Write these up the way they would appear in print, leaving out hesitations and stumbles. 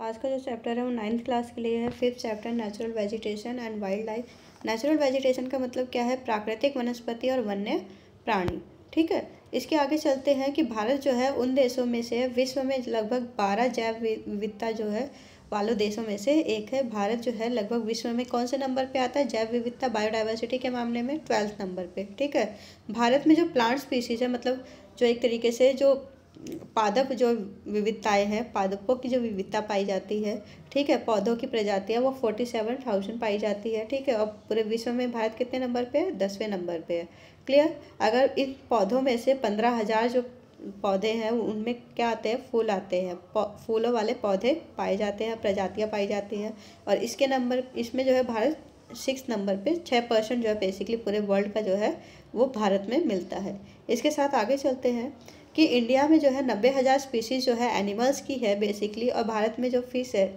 आज का जो चैप्टर है वो 9th क्लास के लिए है। 5th chapter natural vegetation and wildlife. Natural vegetation का मतलब क्या है? प्राकृतिक वनस्पति और वन्य प्राणी। ठीक है, इसके आगे चलते हैं कि भारत जो है उन देशों में से विश्व में लगभग 12 जैव विविधता जो है वालों देशों में से एक है। भारत जो है लगभग विश्व में कौन से नंबर पे आता है? जैव विविधता बायोडाइवर्सिटी के मामले में 12th नंबर पे। ठीक है, भारत में जो प्लांट स्पीसीज है, मतलब जो एक तरीके से जो पादप जो विविधताएं हैं, पादपों की जो विविधता पाई जाती है, ठीक है, पौधों की प्रजातियां, वो 47,000 पाई जाती है। ठीक है, और पूरे विश्व में भारत कितने नंबर पे है? 10वें नंबर पे है। क्लियर। अगर इन पौधों में से 15,000 जो पौधे हैं उनमें क्या आते हैं? फूल आते हैं, फूलों वाले पौधे पाए जाते हैं, प्रजातियां पाई जाती हैं। और इसके नंबर इसमें जो है भारत 6 नंबर पे, 6% जो है बेसिकली पूरे वर्ल्ड का जो है वो भारत में मिलता है। इसके साथ आगे चलते हैं कि इंडिया में जो है 90,000 स्पीसीज़ जो है एनिमल्स की है बेसिकली। और भारत में जो फिश है,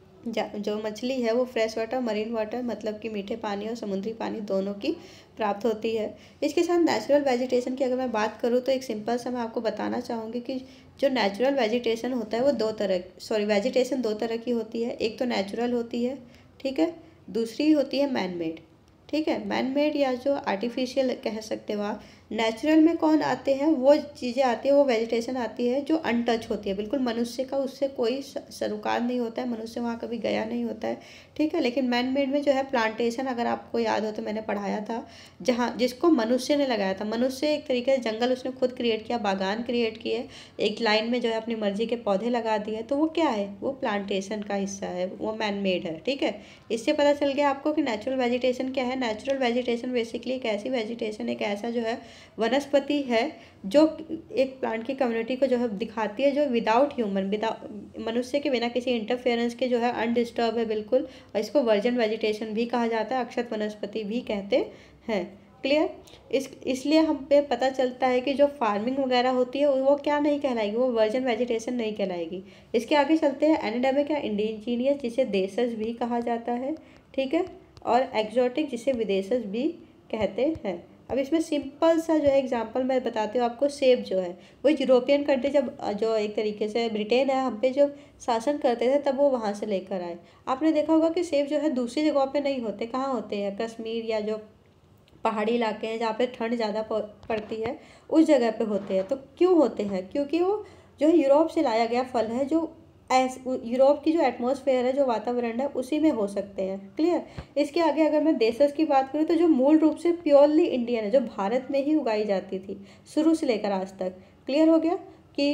जो मछली है, वो फ्रेश वाटर, मरीन वाटर, मतलब कि मीठे पानी और समुद्री पानी दोनों की प्राप्त होती है। इसके साथ नेचुरल वेजिटेशन की अगर मैं बात करूँ तो एक सिंपल सा मैं आपको बताना चाहूँगी कि जो नेचुरल वेजिटेशन होता है वो वेजिटेशन दो तरह की होती है। एक तो नेचुरल होती है, ठीक है, दूसरी होती है मैन मेड। ठीक है, मैन मेड या जो आर्टिफिशियल कह सकते हो आप। नेचुरल में कौन आते हैं? वो चीज़ें आती है, वो वेजिटेशन आती है जो अनटच होती है, बिल्कुल मनुष्य का उससे कोई सरोकार नहीं होता है, मनुष्य वहाँ कभी गया नहीं होता है। ठीक है, लेकिन मैन मेड में जो है प्लांटेशन, अगर आपको याद हो तो मैंने पढ़ाया था, जहाँ जिसको मनुष्य ने लगाया था। मनुष्य एक तरीके से जंगल उसने खुद क्रिएट किया, बागान क्रिएट किए, एक लाइन में जो है अपनी मर्जी के पौधे लगा दिए, तो वो क्या है? वो प्लांटेशन का हिस्सा है, वो मैन मेड है। ठीक है, इससे पता चल गया आपको कि नेचुरल वेजिटेशन क्या है। नेचुरल वेजिटेशन बेसिकली एक ऐसी वेजिटेशन, एक ऐसा जो है वनस्पति है जो एक प्लांट की कम्युनिटी को जो है दिखाती है, जो विदाउट ह्यूमन, मनुष्य के बिना किसी इंटरफेरेंस के जो है अनडिस्टर्ब है बिल्कुल। और इसको वर्जन वेजिटेशन भी कहा जाता है, अक्षत वनस्पति भी कहते हैं। क्लियर। इसलिए हम पे पता चलता है कि जो फार्मिंग वगैरह होती है वो क्या नहीं कहलाएगी? वो वर्जन वेजिटेशन नहीं कहलाएगी। इसके आगे चलते हैं एंडेमिक या इंडिजीनियस, जिसे देशज भी कहा जाता है। ठीक है, और एक्जोटिक, जिसे विदेशज भी कहते हैं। अब इसमें सिंपल सा जो है एग्जांपल मैं बताती हूँ आपको। सेब जो है वो यूरोपियन कंट्री, जब जो एक तरीके से ब्रिटेन है हम पे जो शासन करते थे, तब वो वहाँ से लेकर आए। आपने देखा होगा कि सेब जो है दूसरी जगहों पे नहीं होते। कहाँ होते हैं? कश्मीर या जो पहाड़ी इलाके हैं जहाँ पे ठंड ज़्यादा पड़ती है, उस जगह पे होते हैं। तो क्यों होते हैं? क्योंकि वो जो है यूरोप से लाया गया फल है, जो यूरोप की जो एटमॉस्फेयर है, जो वातावरण है, उसी में हो सकते हैं। क्लियर। इसके आगे अगर मैं देशज की बात करूँ तो जो मूल रूप से प्योरली इंडियन है, जो भारत में ही उगाई जाती थी शुरू से लेकर आज तक। क्लियर हो गया कि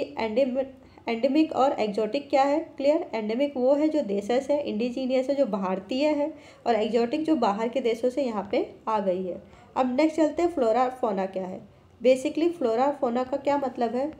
एंडेमिक और एक्जोटिक क्या है? क्लियर। एंडेमिक वो है जो देशज है, इंडिजीनियस है जो भारतीय है, और एक्जोटिक जो बाहर के देशों से यहाँ पे आ गई है। अब नेक्स्ट चलते हैं फ्लोरा और फोना क्या है। बेसिकली फ्लोरा और फोना का क्या मतलब है?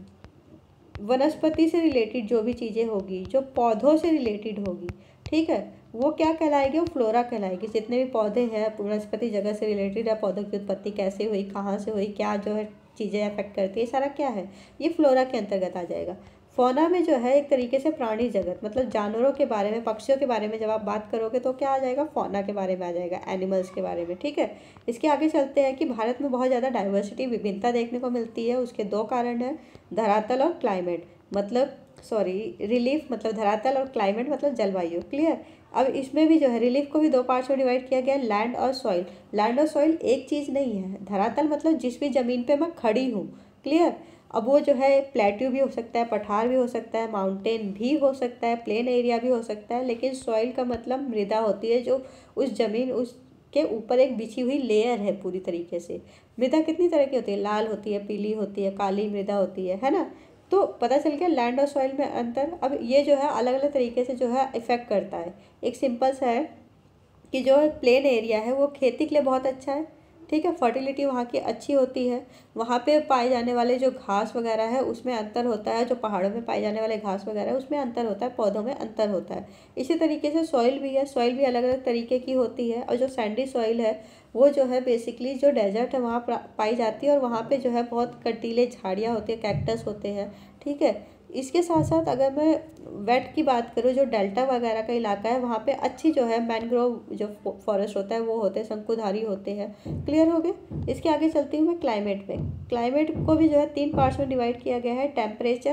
वनस्पति से रिलेटेड जो भी चीज़ें होगी, जो पौधों से रिलेटेड होगी, ठीक है, वो क्या कहलाएगी? वो फ्लोरा कहलाएगी। जितने भी पौधे हैं वनस्पति जगह से रिलेटेड है, पौधों की उत्पत्ति कैसे हुई, कहाँ से हुई, क्या जो है चीज़ें अफेक्ट करती है, सारा क्या है? ये फ्लोरा के अंतर्गत आ जाएगा। फौना में जो है एक तरीके से प्राणी जगत, मतलब जानवरों के बारे में, पक्षियों के बारे में जब आप बात करोगे तो क्या आ जाएगा? फौना के बारे में आ जाएगा, एनिमल्स के बारे में। ठीक है, इसके आगे चलते हैं कि भारत में बहुत ज़्यादा डाइवर्सिटी, विभिन्नता देखने को मिलती है। उसके दो कारण हैं, धरातल और क्लाइमेट, मतलब रिलीफ मतलब धरातल, और क्लाइमेट मतलब जलवायु। क्लियर। अब इसमें भी जो है रिलीफ को भी दो पार्ट्स में डिवाइड किया गया है, लैंड और सॉइल। लैंड और सॉइल एक चीज़ नहीं है। धरातल मतलब जिस भी ज़मीन पे मैं खड़ी हूँ। क्लियर। अब वो जो है प्लेट्यू भी हो सकता है, पठार भी हो सकता है, माउंटेन भी हो सकता है, प्लेन एरिया भी हो सकता है। लेकिन सॉइल का मतलब मृदा होती है, जो उस जमीन उसके ऊपर एक बिछी हुई लेयर है पूरी तरीके से। मृदा कितनी तरह की होती है? लाल होती है, पीली होती है, काली मृदा होती है ना। तो पता चल गया लैंड और सॉइल में अंतर। अब ये जो है अलग अलग तरीके से जो है इफेक्ट करता है। एक सिंपल सा है कि जो प्लेन एरिया है वो खेती के लिए बहुत अच्छा है। ठीक है, फर्टिलिटी वहाँ की अच्छी होती है। वहाँ पे पाए जाने वाले जो घास वगैरह है उसमें अंतर होता है, जो पहाड़ों में पाए जाने वाले घास वगैरह है उसमें अंतर होता है, पौधों में अंतर होता है। इसी तरीके से सॉइल भी है, सॉइल भी अलग अलग तरीके की होती है। और जो सैंडी सॉइल है वो जो है बेसिकली जो डेजर्ट है वहाँ पाई जाती है, और वहाँ पे जो है बहुत कंटीले झाड़ियाँ होती है, कैक्टस होते हैं। ठीक है, इसके साथ साथ अगर मैं वेट की बात करूँ, जो डेल्टा वगैरह का इलाका है वहाँ पे अच्छी जो है मैनग्रोव जो फॉरेस्ट होता है वो होते हैं, शंकुधारी होते हैं। क्लियर हो गए। इसके आगे चलती हूँ मैं क्लाइमेट पे। क्लाइमेट को भी जो है 3 पार्ट्स में डिवाइड किया गया है, टेम्परेचर,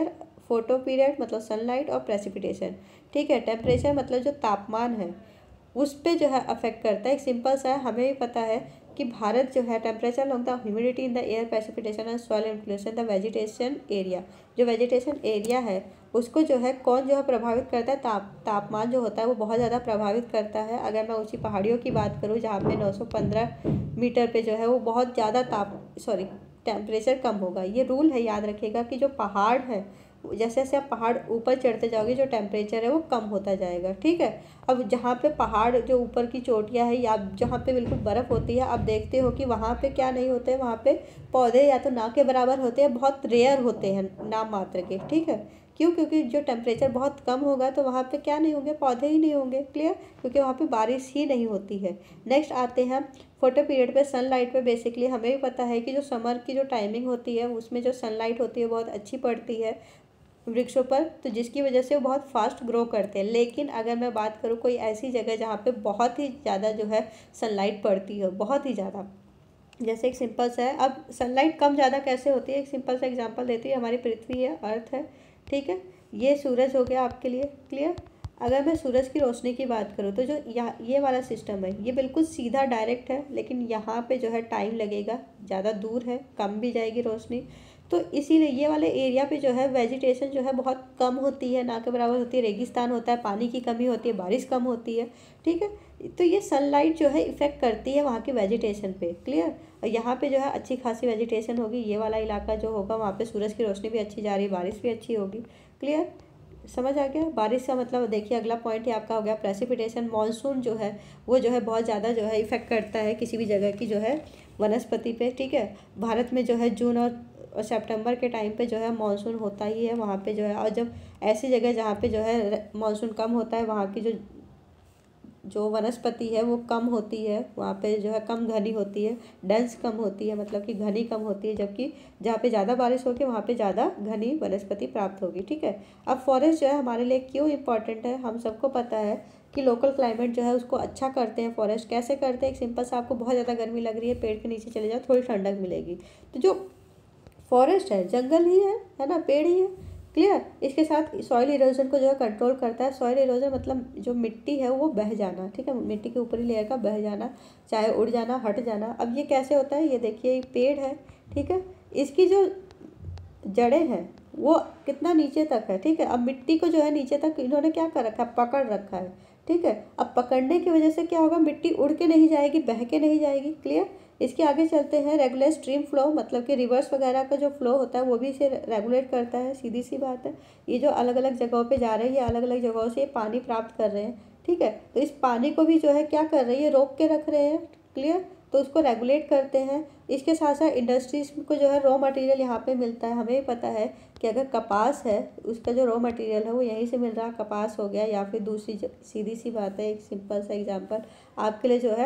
फोटो पीरियड मतलब सनलाइट, और प्रेसिपिटेशन। ठीक है, टेम्परेचर मतलब जो तापमान है उस पे जो है अफेक्ट करता है। एक सिंपल सा है, हमें भी पता है कि भारत जो है temperature long the humidity in the air, precipitation and soil influence the vegetation area. जो वेजिटेशन एरिया है उसको जो है कौन जो है प्रभावित करता है, तापमान जो होता है वो बहुत ज़्यादा प्रभावित करता है। अगर मैं ऊंची पहाड़ियों की बात करूँ जहाँ पे 915 मीटर पे जो है वो बहुत ज़्यादा टेम्परेचर कम होगा। ये रूल है, याद रखिएगा कि जो पहाड़ है जैसे जैसे आप पहाड़ ऊपर चढ़ते जाओगे जो टेम्परेचर है वो कम होता जाएगा। ठीक है, अब जहाँ पे पहाड़ जो ऊपर की चोटियाँ है या जहाँ पे बिल्कुल बर्फ़ होती है, आप देखते हो कि वहाँ पे क्या नहीं होते हैं, वहाँ पे पौधे या तो ना के बराबर होते हैं, बहुत रेयर होते हैं, नाम मात्र के। ठीक है, क्यों? क्योंकि जो टेम्परेचर बहुत कम होगा तो वहाँ पे क्या नहीं होंगे, पौधे ही नहीं होंगे। क्लियर? क्योंकि वहाँ पे बारिश ही नहीं होती है। नेक्स्ट आते हैं फोटो पीरियड पे, सनलाइट पे। बेसिकली हमें भी पता है कि जो समर की जो टाइमिंग होती है उसमें जो सनलाइट होती है बहुत अच्छी पड़ती है वृक्षों पर, तो जिसकी वजह से वो बहुत फास्ट ग्रो करते हैं। लेकिन अगर मैं बात करूँ कोई ऐसी जगह जहाँ पे बहुत ही ज़्यादा जो है सनलाइट पड़ती है, बहुत ही ज़्यादा, जैसे एक सिंपल सा है, अब सनलाइट कम ज़्यादा कैसे होती है, एक सिंपल सा एग्जांपल देती है। हमारी पृथ्वी है, अर्थ है। ठीक है, ये सूरज हो गया आपके लिए। क्लियर? अगर मैं सूरज की रोशनी की बात करूँ तो जो ये वाला सिस्टम है ये बिल्कुल सीधा डायरेक्ट है, लेकिन यहाँ पे जो है टाइम लगेगा, ज़्यादा दूर है, कम भी जाएगी रोशनी। तो इसीलिए ये वाले एरिया पे जो है वेजिटेशन जो है बहुत कम होती है, ना के बराबर होती है, रेगिस्तान होता है, पानी की कमी होती है, बारिश कम होती है। ठीक है, तो ये सनलाइट जो है इफ़ेक्ट करती है वहाँ की वेजिटेशन पे। क्लियर? और यहाँ पे जो है अच्छी खासी वेजिटेशन होगी, ये वाला इलाका जो होगा वहाँ पे सूरज की रोशनी भी अच्छी जा रही है, बारिश भी अच्छी होगी। क्लियर? समझ आ गया? बारिश का मतलब देखिए अगला पॉइंट ही आपका हो गया प्रेसिपिटेशन। मानसून जो है वो जो है बहुत ज़्यादा जो है इफ़ेक्ट करता है किसी भी जगह की जो है वनस्पति पे। ठीक है, भारत में जो है जून और सितंबर के टाइम पे जो है मानसून होता ही है वहाँ पे जो है। और जब ऐसी जगह जहाँ पे जो है मानसून कम होता है वहाँ की जो वनस्पति है वो कम होती है, वहाँ पे जो है कम घनी होती है, डेंस कम होती है, मतलब कि घनी कम होती है। जबकि जहाँ पे ज़्यादा बारिश होगी वहाँ पे ज़्यादा घनी वनस्पति प्राप्त होगी। ठीक है, अब फॉरेस्ट जो है हमारे लिए क्यों इम्पॉर्टेंट है, हम सबको पता है कि लोकल क्लाइमेट जो है उसको अच्छा करते हैं फॉरेस्ट। कैसे करते हैं? एक सिंपल सा, आपको बहुत ज़्यादा गर्मी लग रही है, पेड़ के नीचे चले जाओ, थोड़ी ठंडक मिलेगी। तो जो फॉरेस्ट है जंगल ही है ना, पेड़ ही है। क्लियर? इसके साथ सॉइल इरोजन को जो है कंट्रोल करता है। सॉइल इरोजन मतलब जो मिट्टी है वो बह जाना। ठीक है, मिट्टी के ऊपरी लेयर का बह जाना, चाहे उड़ जाना, हट जाना। अब ये कैसे होता है, ये देखिए एक पेड़ है। ठीक है, इसकी जो जड़ें हैं वो कितना नीचे तक है। ठीक है, अब मिट्टी को जो है नीचे तक इन्होंने क्या कर रखा है, पकड़ रखा है। ठीक है, अब पकड़ने की वजह से क्या होगा, मिट्टी उड़ के नहीं जाएगी, बह के नहीं जाएगी। क्लियर? इसके आगे चलते हैं, रेगुलर स्ट्रीम फ्लो, मतलब कि रिवर्स वगैरह का जो फ्लो होता है वो भी इसे रेगुलेट करता है। सीधी सी बात है, ये जो अलग अलग जगहों पे जा रहे हैं, ये अलग अलग जगहों से पानी प्राप्त कर रहे हैं। ठीक है, तो इस पानी को भी जो है क्या कर रही है, रोक के रख रहे हैं। क्लियर? तो उसको रेगुलेट करते हैं। इसके साथ साथ इंडस्ट्रीज को जो है रॉ मटेरियल यहाँ पे मिलता है। हमें पता है कि अगर कपास है उसका जो रॉ मटेरियल है वो यहीं से मिल रहा है, कपास हो गया, या फिर दूसरी सीधी सी बात है, एक सिंपल सा एग्जांपल आपके लिए जो है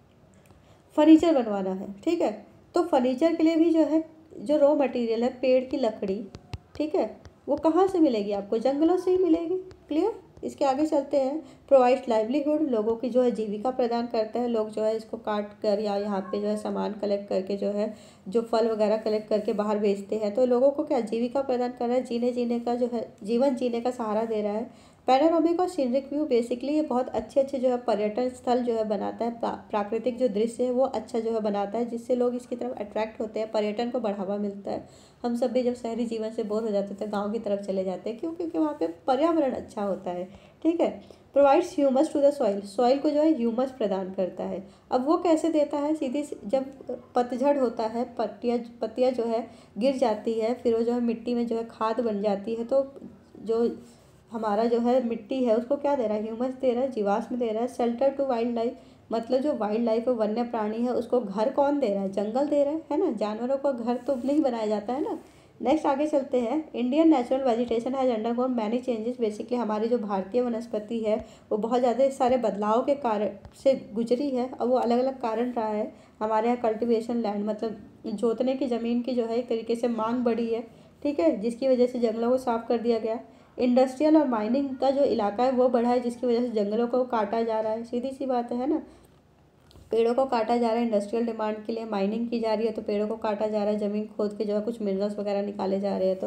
फर्नीचर बनवाना है। ठीक है, तो फर्नीचर के लिए भी जो है जो रॉ मटेरियल है पेड़ की लकड़ी, ठीक है, वो कहाँ से मिलेगी आपको, जंगलों से ही मिलेगी। क्लियर? इसके आगे चलते हैं, प्रोवाइड लाइवलीहुड, लोगों की जो है जीविका प्रदान करता है। लोग जो है इसको काट कर या यहाँ पे जो है सामान कलेक्ट करके जो है जो फल वगैरह कलेक्ट करके बाहर बेचते हैं, तो लोगों को क्या जीविका प्रदान कर रहा है, जीने का जो है जीवन जीने का सहारा दे रहा है। पैनोरामिक और सीनरिक व्यू, बेसिकली ये बहुत अच्छे अच्छे जो है पर्यटन स्थल जो है बनाता है। प्राकृतिक जो दृश्य है वो अच्छा जो है बनाता है, जिससे लोग इसकी तरफ अट्रैक्ट होते हैं, पर्यटन को बढ़ावा मिलता है। हम सब भी जब शहरी जीवन से बोर हो जाते थे गांव की तरफ चले जाते हैं, क्यों? क्योंकि वहाँ पे पर्यावरण अच्छा होता है। ठीक है, provides humus to the soil, soil को जो है ह्यूमस प्रदान करता है। अब वो कैसे देता है, सीधी जब पतझड़ होता है, पत्तियाँ जो है गिर जाती है, फिर वो जो है मिट्टी में जो है खाद बन जाती है, तो जो हमारा जो है मिट्टी है उसको क्या दे रहा है, ह्यूमस दे रहा है, जीवाश्म दे रहा है। शेल्टर टू वाइल्ड लाइफ, मतलब जो वाइल्ड लाइफ है, वन्य प्राणी है, उसको घर कौन दे रहा है, जंगल दे रहा है ना। जानवरों को घर तो नहीं बनाया जाता है ना। नेक्स्ट आगे चलते हैं, Indian natural vegetation has undergone many changes. Basically हमारी जो भारतीय वनस्पति है वो बहुत ज़्यादा सारे बदलाव के कारण से गुजरी है, और वो अलग अलग कारण रहा है। हमारे यहाँ कल्टिवेशन लैंड, मतलब जोतने की ज़मीन की जो है एक तरीके से मांग बढ़ी है। ठीक है, जिसकी वजह से जंगलों को साफ कर दिया गया। इंडस्ट्रियल और माइनिंग का जो इलाका है वो बढ़ा है, जिसकी वजह से जंगलों को काटा जा रहा है। सीधी सी बात है ना, पेड़ों को काटा जा रहा है इंडस्ट्रियल डिमांड के लिए, माइनिंग की जा रही है तो पेड़ों को काटा जा रहा है, ज़मीन खोद के जो है कुछ मिनरल्स वगैरह निकाले जा रहे हैं, तो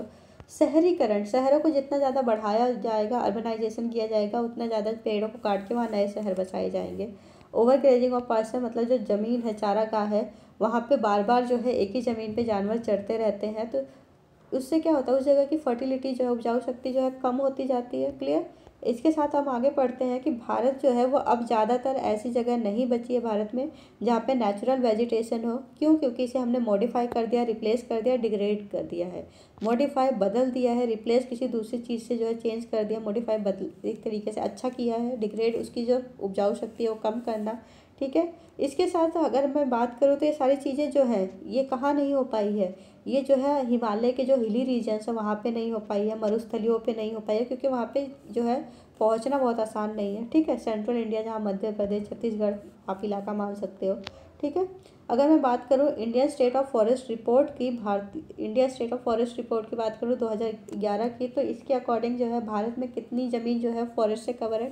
शहरीकरण, शहरों को जितना ज़्यादा बढ़ाया जाएगा, अर्बनाइजेशन किया जाएगा, उतना ज़्यादा पेड़ों को काट के वहाँ नए शहर बसाए जाएंगे। ओवर ग्रेजिंग ऑफ पार्सल मतलब जो ज़मीन है, चारागाह है, वहाँ पे बार बार जो है एक ही ज़मीन पे जानवर चरते रहते हैं, तो उससे क्या होता है, उस जगह की फर्टिलिटी जो है, उपजाऊ शक्ति जो है कम होती जाती है। क्लियर। इसके साथ हम आगे पढ़ते हैं कि भारत जो है वो अब ज़्यादातर ऐसी जगह नहीं बची है भारत में जहाँ पे नेचुरल वेजिटेशन हो। क्यों? क्योंकि इसे हमने मॉडिफाई कर दिया, रिप्लेस कर दिया, डिग्रेड कर दिया है। मॉडिफाई बदल दिया है, रिप्लेस किसी दूसरी चीज़ से जो है चेंज कर दिया, मॉडिफाई बदल एक तरीके से अच्छा किया है, डिग्रेड उसकी जो उपजाऊ शक्ति है वो कम करना। ठीक है। इसके साथ अगर मैं बात करूँ तो ये सारी चीज़ें जो है ये कहाँ नहीं हो पाई है, ये जो है हिमालय के जो हिली रीजन्स है वहाँ पे नहीं हो पाई है, मरुस्थलियों पे नहीं हो पाई है, क्योंकि वहाँ पे जो है पहुँचना बहुत आसान नहीं है। ठीक है। सेंट्रल इंडिया जहाँ मध्य प्रदेश, छत्तीसगढ़ आप इलाका मान सकते हो। ठीक है। अगर मैं बात करूँ Indian state of forest report की, India state of forest report की बात करूँ 2011 की, तो इसके अकॉर्डिंग जो है भारत में कितनी ज़मीन जो है फॉरेस्ट से कवर है,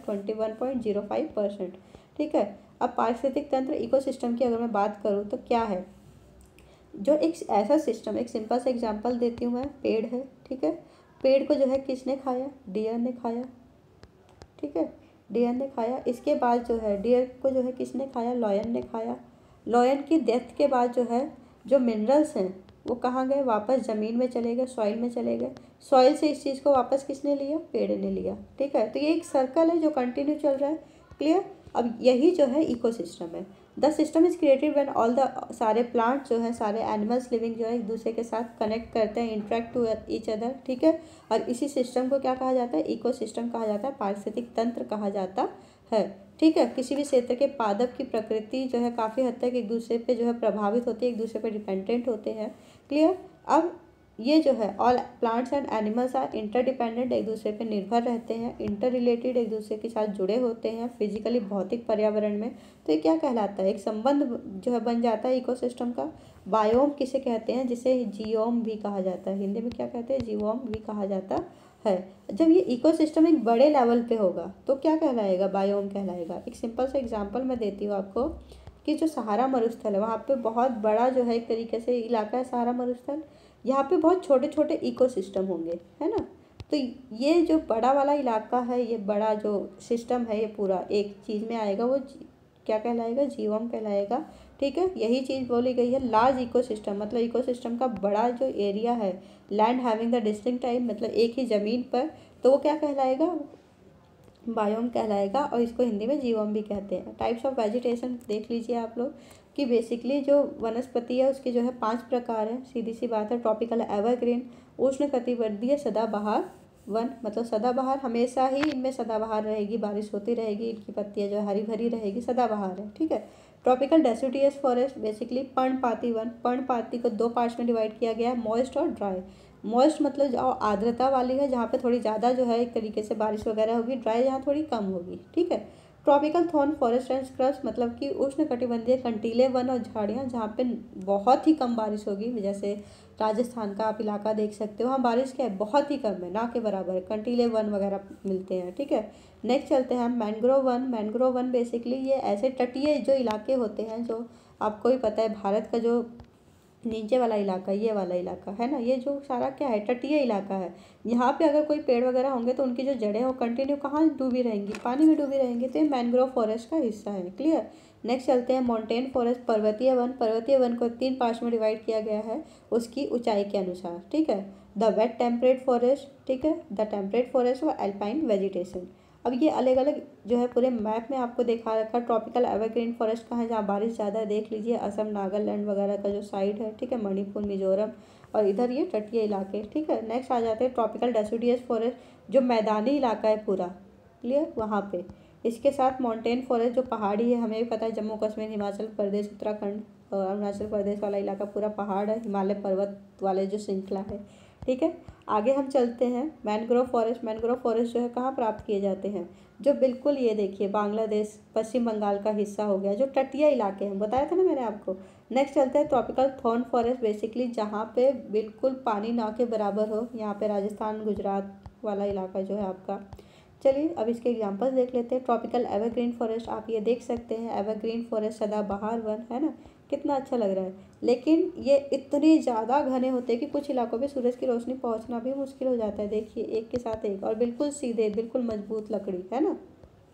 21.05%। ठीक है। अब पारिस्थितिक तंत्र, इकोसिस्टम की अगर मैं बात करूँ तो क्या है, जो एक ऐसा सिस्टम, एक सिंपल सा एग्जांपल देती हूँ मैं, पेड़ है। ठीक है। पेड़ को जो है किसने खाया? डियर ने खाया। ठीक है। डियर ने खाया। इसके बाद जो है डियर को जो है किसने खाया? लॉयन ने खाया। लॉयन की डेथ के बाद जो है जो मिनरल्स हैं वो कहाँ गए? वापस ज़मीन में चले गए, सॉइल में चले गए। सॉइल से इस चीज़ को वापस किसने लिया? पेड़ ने लिया। ठीक है। तो ये एक सर्कल है जो कंटिन्यू चल रहा है। क्लियर। अब यही जो है इकोसिस्टम है। The system is created when all the सारे प्लांट्स जो है, सारे एनिमल्स लिविंग जो है एक दूसरे के साथ कनेक्ट करते हैं, इंटरेक्ट टू ईच अदर। ठीक है। और इसी सिस्टम को क्या कहा जाता है? इकोसिस्टम कहा जाता है, पारिस्थितिक तंत्र कहा जाता है। ठीक है। किसी भी क्षेत्र के पादप की प्रकृति जो है काफ़ी हद तक एक दूसरे पे जो है प्रभावित होती है, एक दूसरे पे डिपेंडेंट होते हैं। क्लियर। अब ये जो है all plants and animals are interdependent, एक दूसरे पे निर्भर रहते हैं, इंटर रिलेटेड, एक दूसरे के साथ जुड़े होते हैं फिजिकली, भौतिक पर्यावरण में। तो ये क्या कहलाता है? एक संबंध जो है बन जाता है इकोसिस्टम का। बायोम किसे कहते हैं? जिसे जियोम भी कहा जाता है, हिंदी में क्या कहते हैं? जियोम भी कहा जाता है। जब ये इकोसिस्टम एक बड़े लेवल पे होगा तो क्या कहलाएगा? बायोम कहलाएगा। एक सिंपल सा एग्जांपल मैं देती हूँ आपको कि जो सहारा मरुस्थल है वहाँ पे बहुत बड़ा जो है एक तरीके से इलाका है सहारा मरुस्थल, यहाँ पे बहुत छोटे छोटे इकोसिस्टम होंगे, है ना। तो ये जो बड़ा वाला इलाका है, ये बड़ा जो सिस्टम है, ये पूरा एक चीज़ में आएगा, वो क्या कहलाएगा? जीवम कहलाएगा। ठीक है। यही चीज़ बोली गई है। लार्ज इकोसिस्टम मतलब इकोसिस्टम का बड़ा जो एरिया है, land having the distinct type मतलब एक ही ज़मीन पर, तो वो क्या कहलाएगा? बायोम कहलाएगा। और इसको हिंदी में जीवम भी कहते हैं। टाइप्स ऑफ वेजिटेशन देख लीजिए आप लोग कि बेसिकली जो वनस्पति है उसके जो है 5 प्रकार हैं। सीधी सी बात है। ट्रॉपिकल एवरग्रीन, उष्णकटिबंधीय सदाबहार वन मतलब सदाबहार, हमेशा ही इनमें सदाबहार रहेगी, बारिश होती रहेगी, इनकी पत्तियां जो है हरी भरी रहेगी, सदाबहार है। ठीक है। ट्रॉपिकल डेसिडुअस फॉरेस्ट बेसिकली पर्णपाती वन, पर्णपाती को 2 पार्ट्स में डिवाइड किया गया है, मॉइस्ट और ड्राई। मॉइस्ट मतलब जो आर्द्रता वाली है, जहाँ पे थोड़ी ज़्यादा जो है एक तरीके से बारिश वगैरह होगी, ड्राई जहाँ थोड़ी कम होगी। ठीक है। Tropical thorn forest and scrubs मतलब कि उष्णकटिबंधीय कंटीले वन और झाड़ियाँ जहाँ पे बहुत ही कम बारिश होगी, जैसे राजस्थान का आप इलाका देख सकते हो, वहाँ बारिश क्या है? बहुत ही कम है, ना के बराबर है, कंटीले वन वगैरह मिलते हैं। ठीक है। नेक्स्ट चलते हैं हम मैंग्रोव वन। मैंग्रोव वन बेसिकली ये ऐसे तटीय जो इलाके होते हैं, जो आपको भी पता है भारत का जो नीचे वाला इलाका, ये वाला इलाका है ना, ये जो सारा क्या है? तटीय इलाका है। यहाँ पे अगर कोई पेड़ वगैरह होंगे तो उनकी जो जड़ें हैं वो कंटिन्यू कहाँ डूबी रहेंगी? पानी में डूबी रहेंगी। तो ये मैनग्रोव फॉरेस्ट का हिस्सा है। क्लियर। नेक्स्ट चलते हैं माउंटेन फॉरेस्ट, पर्वतीय वन। पर्वतीय वन को 3 पार्ट्स में डिवाइड किया गया है उसकी ऊंचाई के अनुसार। ठीक है। द वेट टेम्परेट फॉरेस्ट, ठीक है, द टेम्परेट फॉरेस्ट व एल्पाइन वेजिटेशन। अब ये अलग अलग जो है पूरे मैप में आपको दिखा रखा। ट्रॉपिकल एवरग्रीन फॉरेस्ट कहाँ है? जहाँ बारिश ज़्यादा है, देख लीजिए, असम, नागालैंड वगैरह का जो साइड है। ठीक है। मणिपुर, मिजोरम, और इधर ये तटीय इलाके। ठीक है। नेक्स्ट आ जाते हैं ट्रॉपिकल डेसिडुअस फॉरेस्ट, जो मैदानी इलाका है पूरा। क्लियर। वहाँ पे इसके साथ माउंटेन फॉरेस्ट जो पहाड़ी है, हमें भी पता है जम्मू कश्मीर, हिमाचल प्रदेश, उत्तराखंड और अरुणाचल प्रदेश वाला इलाका पूरा पहाड़ है, हिमालय पर्वत वाले जो श्रृंखला है। ठीक है। आगे हम चलते हैं मैनग्रोव फॉरेस्ट। मैनग्रोव फॉरेस्ट जो है कहाँ प्राप्त किए जाते हैं? जो बिल्कुल ये देखिए बांग्लादेश, पश्चिम बंगाल का हिस्सा हो गया, जो तटीय इलाके हैं, बताया था ना मैंने आपको। नेक्स्ट चलते हैं ट्रॉपिकल थॉर्न फॉरेस्ट, बेसिकली जहाँ पे बिल्कुल पानी ना के बराबर हो, यहाँ पे राजस्थान, गुजरात वाला इलाका जो है आपका। चलिए अब इसके एग्जांपल देख लेते हैं। ट्रॉपिकल एवरग्रीन फॉरेस्ट आप ये देख सकते हैं, एवरग्रीन फॉरेस्ट सदाबहार वन है ना, कितना अच्छा लग रहा है। लेकिन ये इतने ज़्यादा घने होते हैं कि कुछ इलाकों में सूरज की रोशनी पहुंचना भी मुश्किल हो जाता है। देखिए एक के साथ एक, और बिल्कुल सीधे, बिल्कुल मजबूत लकड़ी है ना।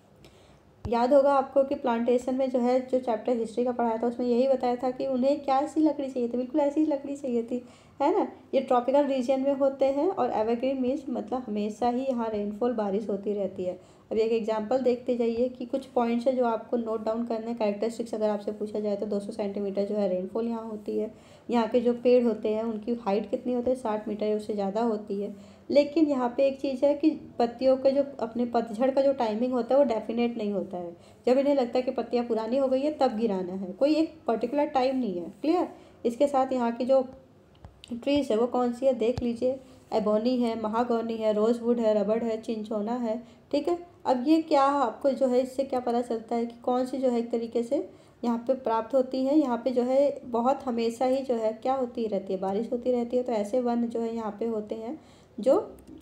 याद होगा आपको कि प्लांटेशन में जो है, जो चैप्टर हिस्ट्री का पढ़ाया था उसमें यही बताया था कि उन्हें क्या सी लकड़ी चाहिए थी, बिल्कुल ऐसी ही लकड़ी चाहिए थी, है ना। ये ट्रॉपिकल रीजन में होते हैं और एवरग्रीन मीन्स मतलब हमेशा ही यहाँ रेनफॉल, बारिश होती रहती है। अब एक एग्जांपल देखते जाइए कि कुछ पॉइंट्स है जो आपको नोट डाउन करने हैं। कैरेक्टरिस्टिक्स अगर आपसे पूछा जाए तो 200 सेंटीमीटर जो है रेनफॉल यहाँ होती है। यहाँ के जो पेड़ होते हैं उनकी हाइट कितनी होती है, 60 मीटर या उससे ज़्यादा होती है। लेकिन यहाँ पे एक चीज़ है कि पत्तियों का जो अपने पतझड़ का जो टाइमिंग होता है वो डेफिनेट नहीं होता है। जब इन्हें लगता है कि पत्तियाँ पुरानी हो गई है तब गिराना है, कोई एक पर्टिकुलर टाइम नहीं है। क्लियर। इसके साथ यहाँ की जो ट्रीज है वो कौन सी है देख लीजिए। एबोनी है, महागौनी है, रोजवुड है, रबड़ है, चिंचोना है। ठीक है। अब ये क्या आपको जो है इससे क्या पता चलता है कि कौन सी जो है एक तरीके से यहाँ पे प्राप्त होती है। यहाँ पे जो है बहुत हमेशा ही जो है क्या होती रहती है, बारिश होती रहती है। तो ऐसे वन जो है यहाँ पे होते हैं जो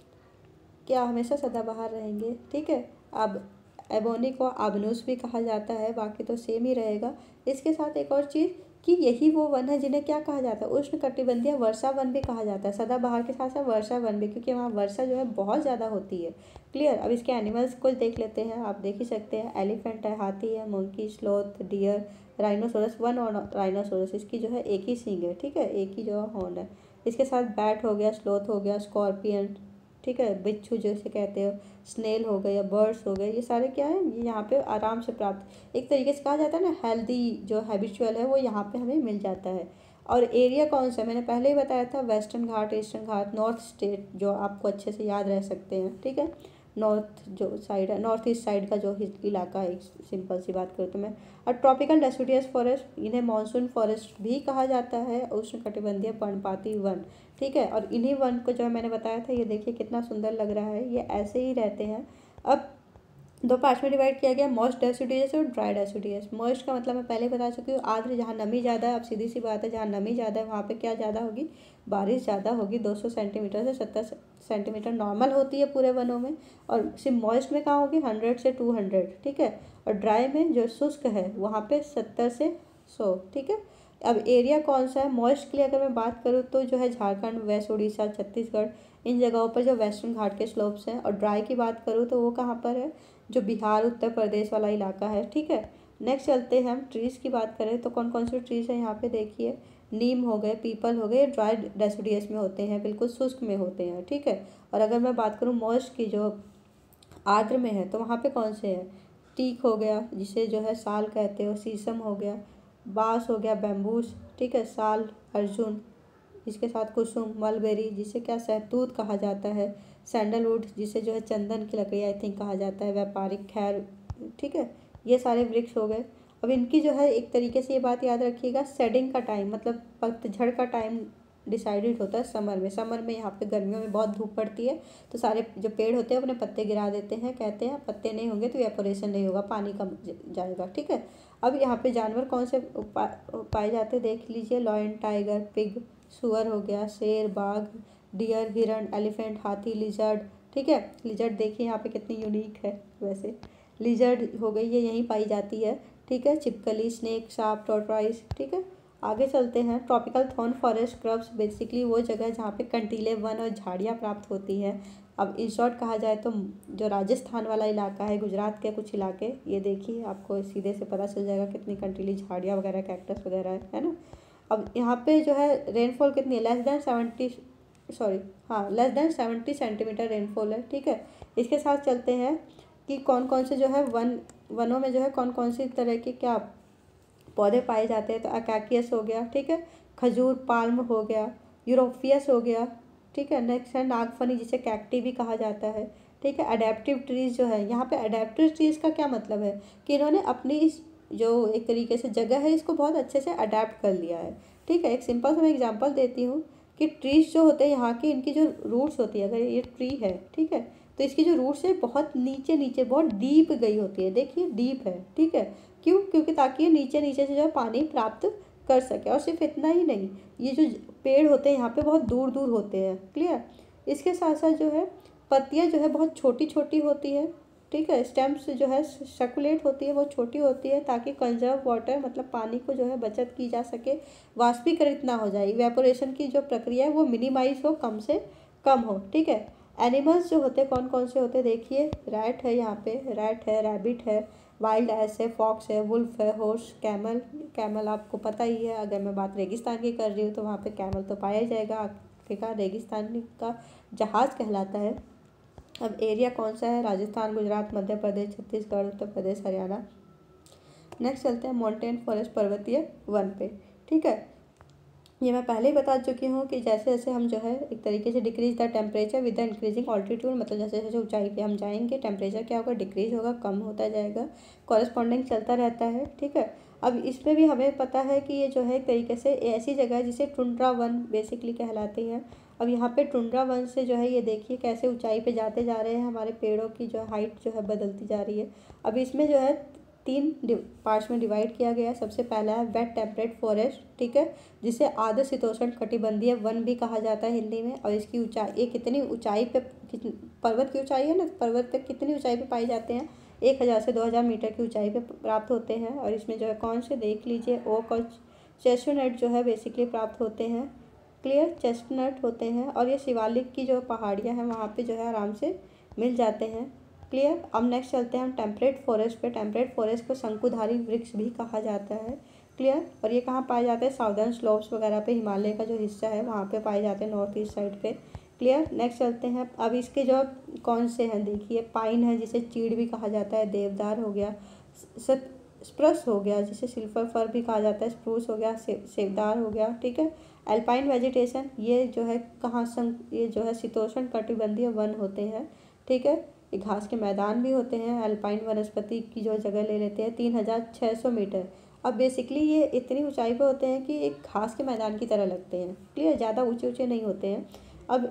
क्या हमेशा सदाबहार रहेंगे। ठीक है। अब एबोनी को आबनूस भी कहा जाता है, बाकी तो सेम ही रहेगा। इसके साथ एक और चीज़ कि यही वो वन है जिन्हें क्या कहा जाता है, उष्णकटिबंधीय वर्षा वन भी कहा जाता है। सदाबहार के साथ साथ वर्षा वन भी, क्योंकि वहाँ वर्षा जो है बहुत ज़्यादा होती है। क्लियर। अब इसके एनिमल्स को देख लेते हैं, आप देख ही सकते हैं। एलिफेंट है, हाथी है, मंकी, स्लोथ, डियर, राइनोसोरस। वन और राइनोसोरस, इसकी जो है एक ही सींग है। ठीक है, एक ही जो हॉर्न है। इसके साथ बैट हो गया, स्लोथ हो गया, स्कॉर्पियन, ठीक है, बिच्छू जैसे कहते हो, स्नेल हो गए या बर्ड्स हो गए, ये सारे क्या है, ये यहाँ पे आराम से प्राप्त, एक तरीके से कहा जाता है ना, हेल्दी जो हैबिचुअल है वो यहाँ पे हमें मिल जाता है। और एरिया कौन सा, मैंने पहले ही बताया था, western Ghat, eastern Ghat, north state जो आपको अच्छे से याद रह सकते हैं। ठीक है। नॉर्थ जो साइड है, नॉर्थ ईस्ट साइड का जो इलाका है, एक सिंपल सी बात करूँ तो मैं। और ट्रॉपिकल डेसिडियस फॉरेस्ट, इन्हें मानसून फॉरेस्ट भी कहा जाता है, उष्णकटिबंधीय पर्णपाती वन। ठीक है। और इन्हीं वन को जो मैंने बताया था, ये देखिए कितना सुंदर लग रहा है, ये ऐसे ही रहते हैं। अब दो पार्ट्स में डिवाइड किया गया, मॉइस्ट डेसिडियस और ड्राई डेसिडियस। मॉइस्ट का मतलब मैं पहले बता चुकी हूँ, आर्द्र, जहाँ नमी ज़्यादा है। अब सीधी सी बात है, जहाँ नमी ज़्यादा है वहाँ पे क्या ज़्यादा होगी, बारिश ज़्यादा होगी। 200 सेंटीमीटर से 70 सेंटीमीटर नॉर्मल होती है पूरे वनों में। और सिर्फ मॉइस्ट में कहाँ होगी, 100 से 200। ठीक है। और ड्राई में जो शुष्क है वहाँ पे 70 से 100। ठीक है। अब एरिया कौन सा है, मॉइस्ट के लिए अगर मैं बात करूँ तो जो है झारखंड, वेस्ट उड़ीसा, छत्तीसगढ़, इन जगहों पर जो वेस्टर्न घाट के स्लोप्स हैं। और ड्राई की बात करूँ तो वो कहाँ पर है, जो बिहार, उत्तर प्रदेश वाला इलाका है। ठीक है। नेक्स्ट चलते हैं हम ट्रीज़ की बात करें तो कौन कौन से ट्रीज़ हैं यहाँ पे देखिए। नीम हो गए, पीपल हो गए, ड्राई डेसिडियस में होते हैं, बिल्कुल शुष्क में होते हैं। ठीक है। और अगर मैं बात करूँ मॉइस्ट की, जो आर्द्र में है, तो वहाँ पे कौन से हैं, टीक हो गया जिसे जो है साल कहते हो, शीशम हो गया, बांस हो गया, बैम्बूस, ठीक है, साल, अर्जुन, इसके साथ कुसुम, मलबेरी जिसे क्या सहतूत कहा जाता है, सैंडलवुड जिसे जो है चंदन की लकड़ी आई थिंक कहा जाता है, व्यापारिक खैर। ठीक है। ये सारे वृक्ष हो गए। अब इनकी जो है एक तरीके से ये बात याद रखिएगा, शेडिंग का टाइम मतलब पतझड़ का टाइम डिसाइडेड होता है समर में। समर में यहाँ पे गर्मियों में बहुत धूप पड़ती है, तो सारे जो पेड़ होते हैं अपने पत्ते गिरा देते हैं। कहते हैं पत्ते नहीं होंगे तो एपोरेशन नहीं होगा, पानी कम जाएगा। ठीक है। अब यहाँ पे जानवर कौन से पाए जाते हैं देख लीजिए। लॉयन, टाइगर, पिग, सुअर हो गया, शेर, बाघ, डियर, हिरण, एलिफेंट, हाथी, लिजर्ड। ठीक है। लिजर्ड देखिए यहाँ पे कितनी यूनिक है वैसे। लिजर्ड हो गई, ये यहीं पाई जाती है। ठीक है। छिपकली, स्नेक, सांप, टॉर्टॉइस। ठीक है। आगे चलते हैं। Tropical thorn forest scrubs basically वो जगह जहाँ पे कंटीले वन और झाड़ियाँ प्राप्त होती हैं। अब इन शॉर्ट कहा जाए तो जो राजस्थान वाला इलाका है, गुजरात के कुछ इलाके, ये देखिए आपको सीधे से पता चल जाएगा कितनी कंटीली झाड़ियाँ वगैरह, कैक्टस वगैरह है ना। अब यहाँ पे जो है रेनफॉल कितनी है, लेस देन 70 सेंटीमीटर रेनफॉल है। ठीक है। इसके साथ चलते हैं कि कौन कौन से जो है वनों में जो है कौन कौन सी तरह के क्या पौधे पाए जाते हैं। तो अकैकियस हो गया, ठीक है, खजूर, पाल्म हो गया, यूरोपियस हो गया। ठीक है। नेक्स्ट है नागफनी जिसे कैक्टी भी कहा जाता है। ठीक है। अडेप्टिव ट्रीज़ जो है, यहाँ पे अडेप्टिव ट्रीज़ का क्या मतलब है कि इन्होंने अपनी इस जो एक तरीके से जगह है इसको बहुत अच्छे से अडेप्ट कर लिया है। ठीक है। एक सिंपल सा मैं एग्जांपल देती हूँ कि ट्रीज़ जो होते हैं यहाँ की, इनकी जो रूट्स होती है, अगर ये ट्री है, ठीक है, तो इसकी जो रूट्स है बहुत नीचे नीचे बहुत डीप गई होती है। देखिए डीप है। ठीक है। क्यों, क्योंकि ताकि ये नीचे नीचे से जो है पानी प्राप्त कर सके। और सिर्फ इतना ही नहीं, ये जो पेड़ होते हैं यहाँ पे बहुत दूर दूर होते हैं। क्लियर। इसके साथ साथ जो है पत्तियाँ जो है बहुत छोटी छोटी होती है। ठीक है। स्टेम्स जो है सर्कुलेट होती है, वो छोटी होती है ताकि कंजर्व वाटर मतलब पानी को जो है बचत की जा सके, वाष्पीकरित ना हो जाए, इवेपोरेशन की जो प्रक्रिया है वो मिनिमाइज हो, कम से कम हो, ठीक है। एनिमल्स जो होते हैं कौन कौन से होते हैं देखिए, रैट है, यहाँ पे रैट है, रैबिट है, वाइल्ड एस है, फॉक्स है, वुल्फ है, हॉर्स, कैमल। कैमल आपको पता ही है, अगर मैं बात रेगिस्तान की कर रही हूँ तो वहाँ पे कैमल तो पाया ही जाएगा, अफ्रीका रेगिस्तान का जहाज़ कहलाता है। अब एरिया कौन सा है, राजस्थान, गुजरात, मध्य प्रदेश, छत्तीसगढ़, उत्तर प्रदेश, हरियाणा। नेक्स्ट चलते हैं माउंटेन फॉरेस्ट, पर्वतीय वन पे, ठीक है। ये मैं पहले ही बता चुकी हूँ कि जैसे जैसे हम जो है एक तरीके से decrease the temperature with the increasing altitude, मतलब जैसे जैसे ऊंचाई पे हम जाएंगे टेम्परेचर क्या होगा, डिक्रीज होगा, कम होता जाएगा, कॉरेस्पॉन्डिंग चलता रहता है, ठीक है। अब इसमें भी हमें पता है कि ये जो है एक तरीके से ऐसी जगह है जिसे टुंड्रा वन बेसिकली कहलाती है। अब यहाँ पे टुंड्रा वन से जो है ये देखिए कैसे ऊंचाई पे जाते जा रहे हैं, हमारे पेड़ों की जो हाइट जो है बदलती जा रही है। अब इसमें जो है 3 पार्ट्स में डिवाइड किया गया है। सबसे पहला है वेट टेम्परेट फॉरेस्ट, ठीक है, जिसे आर्द्र शीतोष्ण कटिबंधीय वन भी कहा जाता है हिंदी में। और इसकी ऊंचाई, ये कितनी ऊंचाई पे, पर्वत की ऊंचाई है ना, पर्वत पे कितनी ऊंचाई पे पाए जाते हैं, 1000 से 2000 मीटर की ऊंचाई पे प्राप्त होते हैं। और इसमें जो है कौन से देख लीजिए, ओक और चेस्टनट जो है बेसिकली प्राप्त होते हैं, क्लियर, चेस्टनट होते हैं। और ये शिवालिक की जो पहाड़ियाँ हैं वहाँ पे जो है आराम से मिल जाते हैं, क्लियर। अब नेक्स्ट चलते हैं हम टेम्परेट फॉरेस्ट पे। टेम्परेट फॉरेस्ट को शंकुधारी वृक्ष भी कहा जाता है, क्लियर। और ये कहाँ पाए जाते हैं, साउदर्न स्लोप्स वगैरह पे, हिमालय का जो हिस्सा है वहाँ पे पाए जाते हैं, नॉर्थ ईस्ट साइड पे, क्लियर। नेक्स्ट चलते हैं, अब इसके जो कौन से हैं देखिए, पाइन है जिसे चीड़ भी कहा जाता है, देवदार हो गया, स्प्रस हो गया जिसे सिल्वर फर भी कहा जाता है, स्प्रूस हो गया, सेवदार हो गया, ठीक है। एल्पाइन वेजिटेशन, ये जो है कहाँ ये जो है शीतोष्ण कटिबंधीय वन होते हैं, ठीक है। ये घास के मैदान भी होते हैं, अल्पाइन वनस्पति की जो जगह ले लेते हैं 3600 मीटर। अब बेसिकली ये इतनी ऊंचाई पे होते हैं कि एक घास के मैदान की तरह लगते हैं, क्लियर, ज़्यादा ऊंचे ऊंचे नहीं होते हैं। अब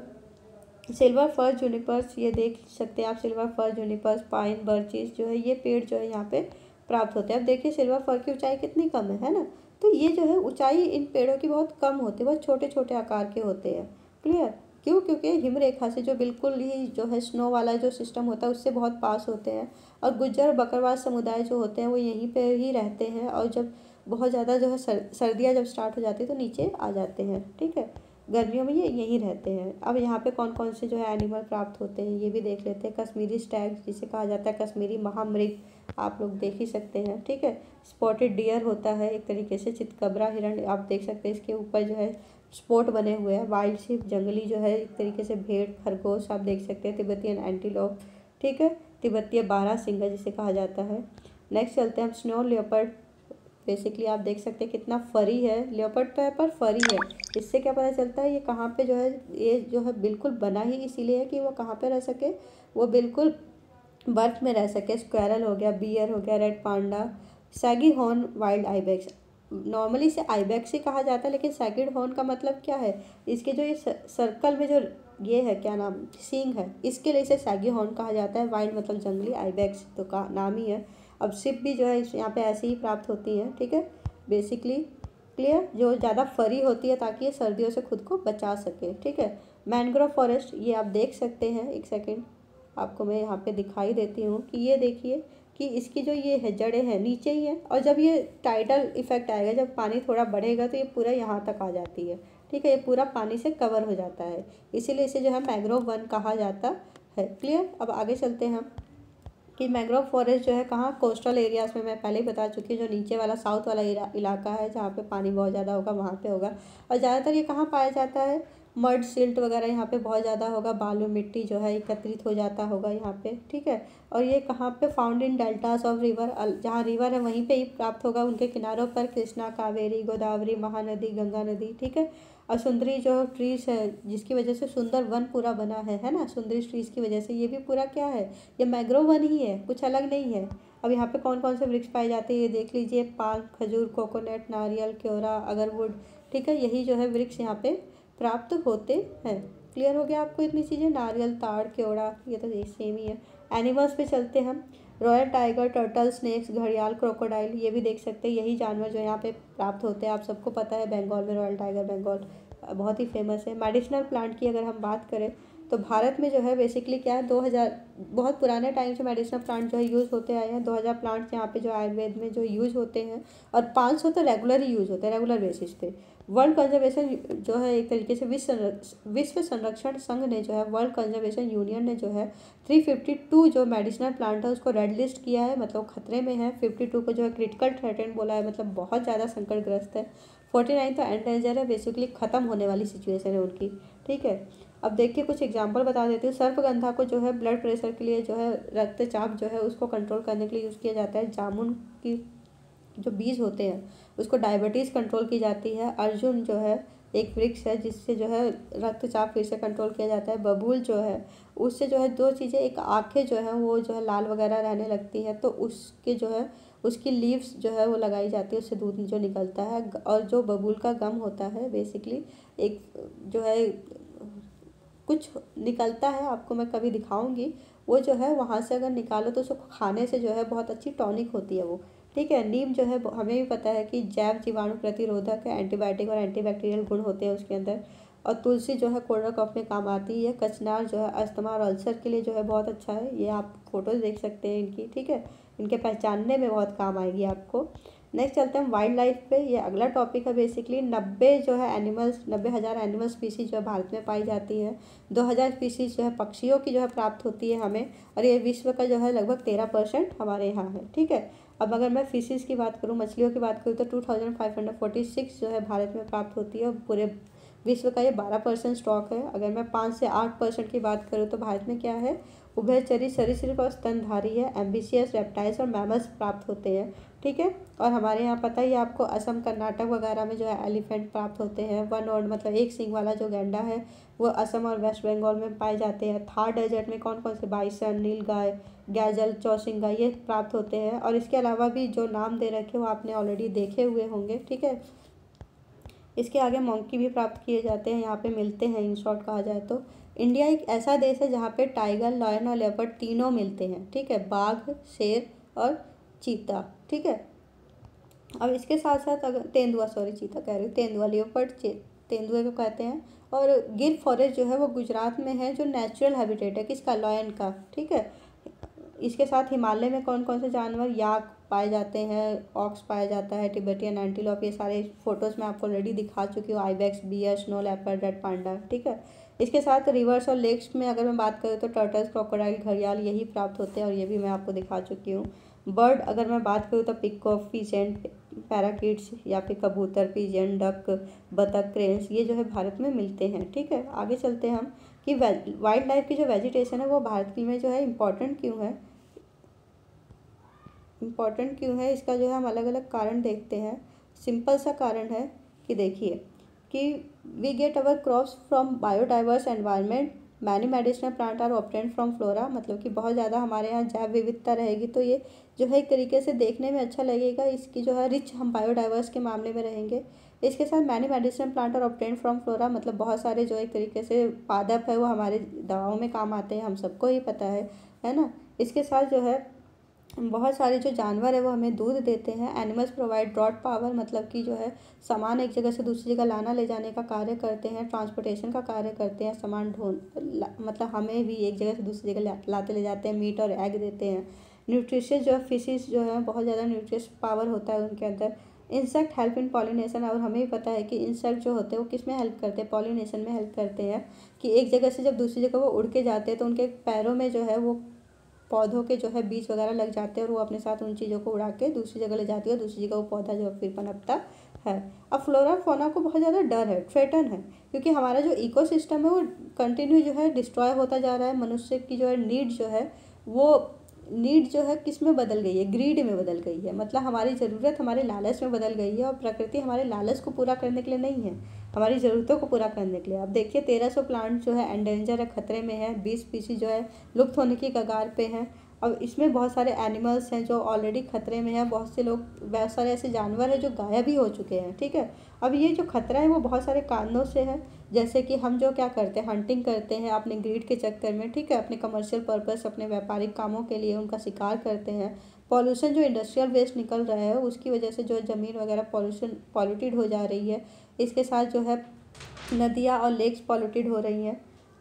सिल्वर फर जूनिपर्स, ये देख सकते हैं आप, silver fir junipers, pine, birches जो है ये पेड़ जो है यहाँ पे प्राप्त होते हैं। अब देखिए सिल्वर फर की ऊंचाई कितनी कम है ना, तो ये जो है ऊंचाई इन पेड़ों की बहुत कम होती है, बहुत छोटे छोटे आकार के होते हैं, क्लियर। क्यों, क्योंकि हिम रेखा से जो बिल्कुल ही जो है स्नो वाला जो सिस्टम होता है उससे बहुत पास होते हैं। और गुज्जर बकरवाल समुदाय जो होते हैं वो यहीं पे ही रहते हैं, और जब बहुत ज़्यादा जो है सर्दियाँ जब स्टार्ट हो जाती है तो नीचे आ जाते हैं, ठीक है। गर्मियों में ये यहीं रहते हैं। अब यहाँ पे कौन कौन से जो है एनिमल प्राप्त होते हैं ये भी देख लेते हैं। कश्मीरी स्टैग जिसे कहा जाता है कश्मीरी महामृग, आप लोग देख ही सकते हैं, ठीक है। स्पॉटेड डियर होता है एक तरीके से, चितकबरा हिरण आप देख सकते हैं, इसके ऊपर जो है स्पॉट बने हुए हैं। वाइल्ड शीप जंगली जो है एक तरीके से भेड़, खरगोश आप देख सकते हैं। तिब्बतियन एंटीलोप, ठीक है, तिब्बतीय बारहसिंगा जिसे कहा जाता है। नेक्स्ट चलते हैं हम स्नो लेपर्ड, बेसिकली आप देख सकते हैं कितना फरी है, लेपर्ड पर फरी है। इससे क्या पता चलता है ये कहाँ पे जो है, ये जो है बिल्कुल बना ही इसीलिए है कि वो कहाँ पे रह सके, वो बिल्कुल बर्फ में रह सके। स्क्वायरल हो गया, बियर हो गया, red panda, shaggy horn wild ibex, normally इसे आइबेक्स ही कहा जाता है, लेकिन सैगिड हॉर्न का मतलब क्या है, इसके जो ये सर्कल में जो ये है क्या नाम, सींग है, इसके लिए इसे सैगी हॉर्न कहा जाता है। वाइल्ड मतलब जंगली, आइबेक्स तो का नाम ही है। अब सिप भी जो है यहाँ पे ऐसे ही प्राप्त होती हैं, ठीक है, बेसिकली, क्लियर, जो ज़्यादा फरी होती है ताकि ये सर्दियों से खुद को बचा सके, ठीक है। मैनग्रोव फॉरेस्ट, ये आप देख सकते हैं, एक सेकेंड आपको मैं यहाँ पे दिखाई देती हूँ कि ये देखिए कि इसकी जो ये है जड़ें हैं नीचे ही हैं, और जब ये टाइडल इफेक्ट आएगा, जब पानी थोड़ा बढ़ेगा तो ये पूरा यहाँ तक आ जाती है, ठीक है, ये पूरा पानी से कवर हो जाता है, इसीलिए इसे जो है मैंग्रोव वन कहा जाता है, क्लियर। अब आगे चलते हैं हम कि मैंग्रोव फॉरेस्ट जो है कहाँ, कोस्टल एरियाज़ में, मैं पहले ही बता चुकी हूँ, जो नीचे वाला साउथ वाला इलाका है जहाँ पे पानी बहुत ज़्यादा होगा वहाँ पे होगा। और ज़्यादातर ये कहाँ पाया जाता है, मड सिल्ट वगैरह यहाँ पे बहुत ज़्यादा होगा, बालू मिट्टी जो है एकत्रित हो जाता होगा यहाँ पे, ठीक है। और ये कहाँ पे, found in deltas of river, जहाँ रिवर है वहीं पे ही प्राप्त होगा, उनके किनारों पर, कृष्णा, कावेरी, गोदावरी, महानदी, गंगा नदी, ठीक है। और सुंदरी जो ट्रीज है जिसकी वजह से सुंदर वन पूरा बना है ना, सुंदरी ट्रीज की वजह से, ये भी पूरा क्या है, ये मैंग्रोव वन ही है, कुछ अलग नहीं है। अब यहाँ पे कौन कौन से वृक्ष पाए जाते हैं ये देख लीजिए, पाल्म, खजूर, कोकोनट, नारियल, क्योरा, अगरवुड, ठीक है, यही जो है वृक्ष यहाँ पे प्राप्त होते हैं। क्लियर हो गया आपको इतनी चीज़ें, नारियल, ताड़, क्योड़ा, ये तो सेम ही है। एनिमल्स पे चलते हैं हम, रॉयल टाइगर, टर्टल, स्नेक्स, घड़ियाल, क्रोकोडाइल, ये भी देख सकते हैं, यही जानवर जो यहाँ पे प्राप्त होते हैं। आप सबको पता है बंगाल में रॉयल टाइगर बंगाल बहुत ही फेमस है। मेडिसिनल प्लांट की अगर हम बात करें तो भारत में जो है बेसिकली क्या है, 2000 बहुत पुराने टाइम से मेडिसिनल प्लांट जो है यूज़ होते आए हैं। 2000 प्लांट्स यहाँ पे जो आयुर्वेद में जो यूज़ होते हैं, और 500 तो रेगुलर ही यूज़ होते हैं, रेगुलर बेसिस पे। वर्ल्ड कंजर्वेशन जो है एक तरीके से विश्व संरक्षण संघ ने जो है, वर्ल्ड कंजर्वेशन यूनियन ने जो है 352 जो मेडिसिनल प्लांट है उसको रेड लिस्ट किया है, मतलब खतरे में है। 52 को जो है क्रिटिकल थ्रेटेंड बोला है, मतलब बहुत ज़्यादा संकटग्रस्त है। 49 तो एंडेंजर है, बेसिकली ख़त्म होने वाली सिचुएशन है उनकी, ठीक है। अब देखिए कुछ एग्जांपल बता देती हूँ। सर्पगंधा को जो है ब्लड प्रेशर के लिए जो है, रक्तचाप जो है उसको कंट्रोल करने के लिए यूज़ किया जाता है। जामुन की जो बीज होते हैं उसको डायबिटीज़ कंट्रोल की जाती है। अर्जुन जो है एक वृक्ष है जिससे जो है रक्तचाप फिर से कंट्रोल किया जाता है। बबूल जो है उससे जो है दो चीज़ें, एक आँखें जो है वो जो है लाल वगैरह रहने लगती है, तो उसके जो है उसकी लीव्स जो है वो लगाई जाती है, उससे दूध जो निकलता है। और जो बबूल का गम होता है बेसिकली एक जो है कुछ निकलता है, आपको मैं कभी दिखाऊंगी। वो जो है वहाँ से अगर निकालो तो उसको खाने से जो है बहुत अच्छी टॉनिक होती है वो, ठीक है। नीम जो है हमें भी पता है कि जैव जीवाणु प्रतिरोधक है, एंटीबायोटिक और एंटीबैक्टीरियल गुण होते हैं उसके अंदर। और तुलसी जो है कोल्ड कफ में काम आती है। कचनार जो है अस्थमा और अल्सर के लिए जो है बहुत अच्छा है, ये आप फोटोज देख सकते हैं इनकी, ठीक है। इनके पहचानने में बहुत काम आएगी आपको। नेक्स्ट चलते हैं वाइल्ड लाइफ पे। ये अगला टॉपिक है बेसिकली। 90 जो है एनिमल्स, 90,000 एनिमल स्पीसीज जो है भारत में पाई जाती है। 2000 स्पीसीज जो है पक्षियों की जो है प्राप्त होती है हमें, और ये विश्व का जो है लगभग 13% हमारे यहाँ है, ठीक है। अब अगर मैं फिशेज़ की बात करूँ, मछलियों की बात करूँ, तो 2546 जो है भारत में प्राप्त होती है, और पूरे विश्व का ये 12% स्टॉक है। अगर मैं 5 से 8% की बात करूँ तो भारत में क्या है, उभयचरी सरीसृप और स्तनधारी है। एम्बिशियस रेप्टाइल्स और मैमल्स प्राप्त होते हैं, ठीक है। और हमारे यहाँ पता ही है आपको, असम कर्नाटक वगैरह में जो है एलिफेंट प्राप्त होते हैं। वन और मतलब एक सींग वाला जो गैंडा है वो असम और वेस्ट बंगाल में पाए जाते हैं। थार डेजर्ट में कौन कौन से, बाइसन, नीलगाय, गैजल, चौसिंगा ये प्राप्त होते हैं। और इसके अलावा भी जो नाम दे रखे वो आपने ऑलरेडी देखे हुए होंगे, ठीक है। इसके आगे मंकी भी प्राप्त किए जाते हैं, यहाँ पे मिलते हैं इन शॉर्ट कहा जाए तो। इंडिया एक ऐसा देश है जहाँ पे टाइगर, लायन और लेपर्ड तीनों मिलते हैं, ठीक है। बाघ, शेर और चीता, ठीक है। अब इसके साथ साथ अगर तेंदुआ, सॉरी चीता कह रही हूँ, तेंदुआ, लियोपर्ड तेंदुए को कहते हैं। और गिर फॉरेस्ट जो है वो गुजरात में है, जो नेचुरल हैबिटेट है किसका, लायन का, ठीक है। इसके साथ हिमालय में कौन कौन से जानवर, याक पाए जाते हैं, ऑक्स पाया जाता है, टिबेटियन एंटीलोप, ये सारे फोटोज़ मैं आपको ऑलरेडी दिखा चुकी हूँ। Ibex, bear, snow leopard, red panda, ठीक है। इसके साथ रिवर्स और लेक्स में अगर मैं बात करूँ तो टर्टल्स, क्रोकोडाइल, घड़ियाल यही प्राप्त होते हैं, और ये भी मैं आपको दिखा चुकी हूँ। बर्ड अगर मैं बात करूँ तो पिकॉक, पीजेंट, पैराकिट्स या फिर कबूतर, पिजन, डक, बतख, क्रेन्स ये जो है भारत में मिलते हैं, ठीक है। आगे चलते हैं हम कि वाइल्ड लाइफ की जो वेजिटेशन है वो भारत में जो है इम्पॉर्टेंट क्यों है, इसका जो है हम अलग अलग कारण देखते हैं। सिंपल सा कारण है कि देखिए कि we get our crops from biodiverse environment, many medicinal plant are obtained from flora, मतलब कि बहुत ज़्यादा हमारे यहाँ जैव विविधता रहेगी तो ये जो है एक तरीके से देखने में अच्छा लगेगा। इसकी जो है रिच हम बायोडाइवर्स के मामले में रहेंगे। इसके साथ many medicinal plant are obtained from flora, मतलब बहुत सारे जो एक तरीके से पादप है वो हमारे दवाओं में काम आते हैं, हम सबको ही पता है ना। इसके साथ जो है बहुत सारे जो जानवर है वो हमें दूध देते हैं। एनिमल्स प्रोवाइड ब्रॉड पावर, मतलब कि जो है सामान एक जगह से दूसरी जगह लाना ले जाने का कार्य करते हैं, ट्रांसपोर्टेशन का कार्य करते हैं, सामान मतलब हमें भी एक जगह से दूसरी जगह लाते ले जाते हैं। मीट और एग देते हैं। न्यूट्रिशियस जो है फिशेस जो है बहुत ज़्यादा न्यूट्रियस पावर होता है उनके अंदर। इंसेक्ट हेल्प इन पॉलिनेशन, और हमें भी पता है कि इंसेक्ट जो होते हैं वो किस में हेल्प करते हैं, पॉलिनेशन में हेल्प करते हैं। कि एक जगह से जब दूसरी जगह वो उड़ के जाते हैं तो उनके पैरों में जो है वो पौधों के जो है बीज वगैरह लग जाते हैं, और वो अपने साथ उन चीज़ों को उड़ा के दूसरी जगह ले जाती है, दूसरी जगह वो पौधा जो फिर पनपता है। अब फ्लोरा फौना को बहुत ज़्यादा डर है, थ्रेटन है, क्योंकि हमारा जो इकोसिस्टम है वो कंटिन्यू जो है डिस्ट्रॉय होता जा रहा है। मनुष्य की जो है नीड जो है किस में बदल गई है, ग्रीड में बदल गई है, मतलब हमारी ज़रूरत हमारे लालच में बदल गई है। और प्रकृति हमारे लालच को पूरा करने के लिए नहीं है, हमारी ज़रूरतों को पूरा करने के लिए। अब देखिए 1300 प्लांट जो है एंडेंजर है, खतरे में है। 20 स्पीसीज जो है लुप्त होने की कगार पे हैं। अब इसमें बहुत सारे एनिमल्स हैं जो ऑलरेडी खतरे में हैं, बहुत सारे ऐसे जानवर हैं जो गायब भी हो चुके हैं, ठीक है। अब ये जो खतरा है वो बहुत सारे कारणों से है, जैसे कि हम जो क्या करते हैं, हंटिंग करते हैं अपने ग्रीड के चक्कर में, ठीक है, अपने कमर्शियल पर्पस, अपने व्यापारिक कामों के लिए उनका शिकार करते हैं। पॉल्यूशन जो इंडस्ट्रियल वेस्ट निकल रहा है उसकी वजह से जो ज़मीन वगैरह पॉल्यूटेड हो जा रही है। इसके साथ जो है नदियाँ और लेक्स पॉल्यूटेड हो रही हैं।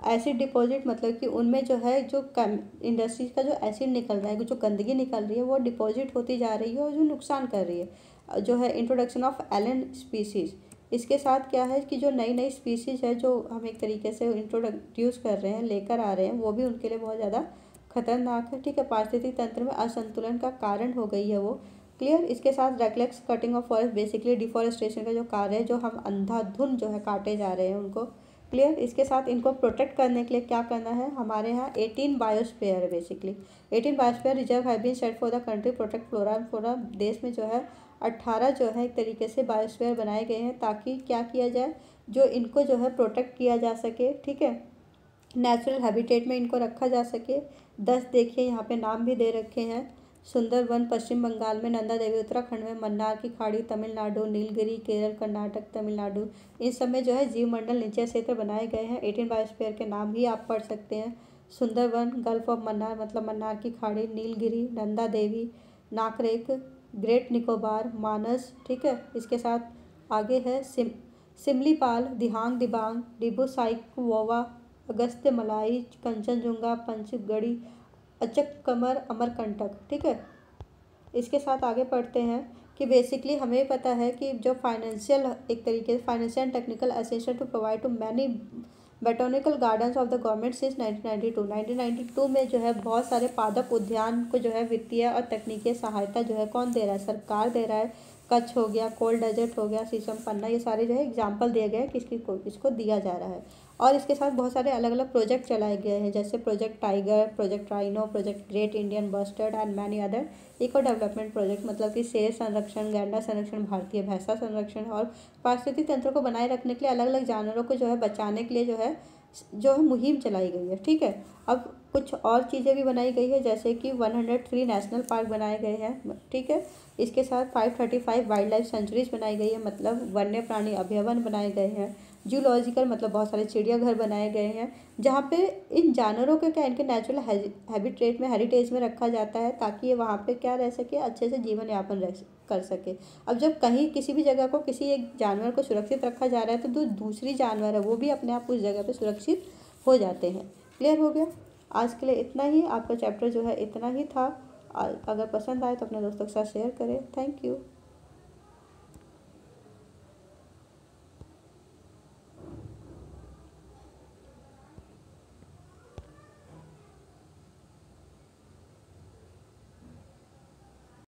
एसिड डिपॉजिट मतलब कि उनमें जो है जो इंडस्ट्रीज का जो एसिड निकल रहा है, जो गंदगी निकल रही है वो डिपॉजिट होती जा रही है और जो नुकसान कर रही है। जो है इंट्रोडक्शन ऑफ एलियन स्पीसीज़, इसके साथ क्या है कि जो नई नई स्पीसीज़ है जो हम एक तरीके से इंट्रोडक्यूस कर रहे हैं, लेकर आ रहे हैं, वो भी उनके लिए बहुत ज़्यादा खतरनाक है। ठीक है, पारिस्थितिकी तंत्र में असंतुलन का कारण हो गई है वो। क्लियर। इसके साथ reckless cutting of forest, basically deforestation का जो कार्य है, जो हम अंधाधुन जो है काटे जा रहे हैं उनको। क्लियर। इसके साथ इनको प्रोटेक्ट करने के लिए क्या करना है, हमारे यहाँ 18 बायोस्फीयर है basically. 18 biosphere reserve have been set for the country protect flora and fauna. देश में जो है 18 जो है एक तरीके से बायोस्फीयर बनाए गए हैं, ताकि क्या किया जाए, जो इनको जो है प्रोटेक्ट किया जा सके। ठीक है, नेचुरल हैबिटेट में इनको रखा जा सके। 10 देखिए यहाँ पे नाम भी दे रखे हैं। सुंदरवन पश्चिम बंगाल में, नंदा देवी उत्तराखंड में, मन्नार की खाड़ी तमिलनाडु, नीलगिरी केरल, कर्नाटक तमिलनाडु, इन सब में जो है जीवमंडल निचय क्षेत्र बनाए गए हैं। 18 बायोस्फीयर के नाम भी आप पढ़ सकते हैं। सुंदरवन, गल्फ ऑफ मन्नार मतलब मन्नार की खाड़ी, नीलगिरी, नंदा देवी, नाकरेक, ग्रेट निकोबार, मानस। ठीक है, इसके साथ आगे है सिमलीपाल, दिहांग दिबांग, डिब्रू साइखोवा, अगस्त्य मलाई, कंचनजुंगा, पंचगढ़ी, अचकमर, अमरकंटक। ठीक है, इसके साथ आगे पढ़ते हैं कि बेसिकली हमें पता है कि जो फाइनेंशियल एक तरीके से financial and technical assistance to provide to many botanical gardens of the government since 1992 में जो है बहुत सारे पादप उद्यान को जो है वित्तीय और तकनीकी सहायता जो है कौन दे रहा है, सरकार दे रहा है। कच्छ हो गया, कोल्ड डेजर्ट हो गया, शीशम पन्ना, ये सारे जो है एग्जाम्पल दिए गए हैं कि इसको दिया जा रहा है। और इसके साथ बहुत सारे अलग अलग प्रोजेक्ट चलाए गए हैं, जैसे project tiger, project rhino, project great Indian bustard and many other. Eco development project मतलब कि शेर संरक्षण, गैंडा संरक्षण, भारतीय भैंसा संरक्षण और पारिस्थितिक तंत्र को बनाए रखने के लिए अलग अलग जानवरों को जो है बचाने के लिए जो है मुहिम चलाई गई है। ठीक है, अब कुछ और चीज़ें भी बनाई गई है, जैसे कि 103 नेशनल पार्क बनाए गए हैं। ठीक है, इसके साथ 535 वाइल्ड लाइफ सेंचुरीज बनाई गई है, मतलब वन्य प्राणी अभयारण्य बनाए गए हैं। जूलॉजिकल मतलब बहुत सारे चिड़ियाघर बनाए गए हैं, जहाँ पे इन जानवरों को क्या इनके नेचुरल हैबिटेट में, हेरिटेज में रखा जाता है, ताकि ये वहाँ पे क्या रह सके, अच्छे से जीवन यापन कर सके। अब जब कहीं किसी भी जगह को किसी एक जानवर को सुरक्षित रखा जा रहा है, तो जो दूसरी जानवर है वो भी अपने आप उस जगह पे सुरक्षित हो जाते हैं। क्लियर हो गया। आज के लिए इतना ही, आपका चैप्टर जो है इतना ही था। अगर पसंद आए तो अपने दोस्तों के साथ शेयर करें। Thank you.